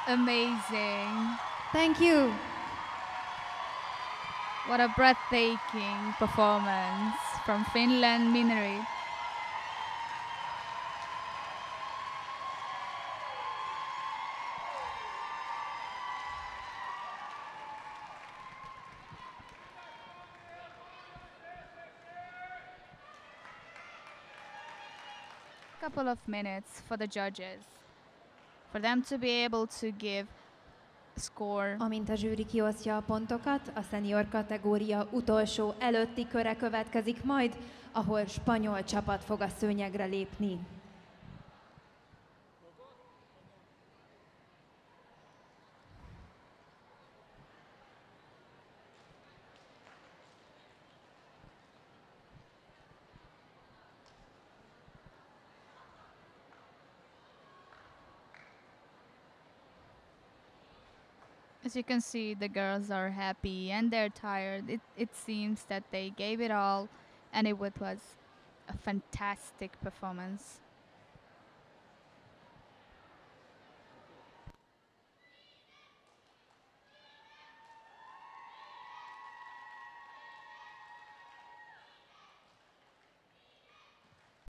Amazing. Thank you. What a breathtaking performance from Finland, Mineri. Couple of minutes for the judges, for them to be able to give a score. Amint a zsűri kiosztja a pontokat, a szenior kategória utolsó előtti köre következik majd, ahol spanyol csapat fog a szőnyegre lépni. As you can see, the girls are happy and they're tired. It seems that they gave it all and it was a fantastic performance.